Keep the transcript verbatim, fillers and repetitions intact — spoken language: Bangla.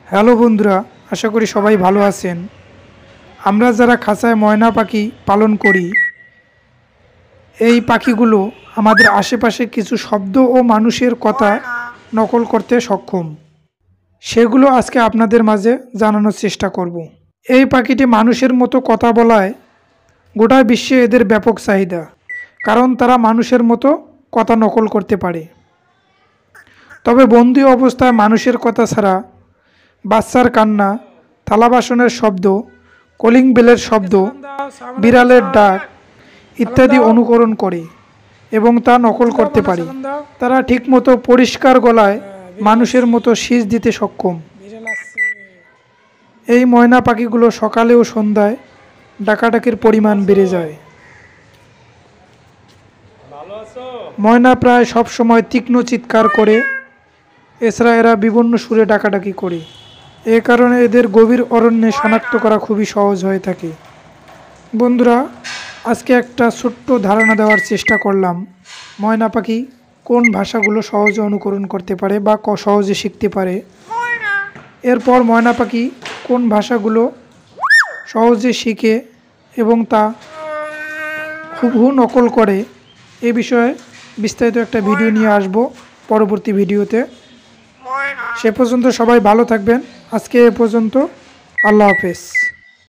হ্যালো বন্ধুরা, আশা করি সবাই ভালো আছেন। আমরা যারা খাঁচায় ময়না পাখি পালন করি, এই পাখিগুলো আমাদের আশেপাশে কিছু শব্দ ও মানুষের কথা নকল করতে সক্ষম। সেগুলো আজকে আপনাদের মাঝে জানানোর চেষ্টা করব। এই পাখিটি মানুষের মতো কথা বলায় গোটা বিশ্বে এদের ব্যাপক চাহিদা, কারণ তারা মানুষের মতো কথা নকল করতে পারে। তবে বন্দি অবস্থায় মানুষের কথা ছাড়া বাচ্চার কান্না, থালা বাসনের শব্দ, কলিং বেলের শব্দ, বিড়ালের ডাক ইত্যাদি অনুকরণ করে এবং তা নকল করতে পারে। তারা ঠিকমতো পরিষ্কার গলায় মানুষের মতো শীষ দিতে সক্ষম। এই ময়না পাখিগুলো সকালে ও সন্ধ্যায় ডাকাডাকির পরিমাণ বেড়ে যায়। ময়না প্রায় সব সময় তীক্ষ্ণ চিৎকার করে, এছাড়া এরা বিভিন্ন সুরে ডাকাডাকি করে। এ কারণে এদের গভীর অরণ্যে শনাক্ত করা খুবই সহজ হয়ে থাকে। বন্ধুরা, আজকে একটা ছোট্ট ধারণা দেওয়ার চেষ্টা করলাম ময়না পাখি কোন ভাষাগুলো সহজে অনুকরণ করতে পারে বা সহজে শিখতে পারে। এরপর ময়না পাখি কোন ভাষাগুলো সহজে শিখে এবং তা হুবহু নকল করে, এ বিষয়ে বিস্তারিত একটা ভিডিও নিয়ে আসব পরবর্তী ভিডিওতে। সে পর্যন্ত সবাই ভালো থাকবেন। আজকে এ পর্যন্ত, আল্লাহ হাফেজ।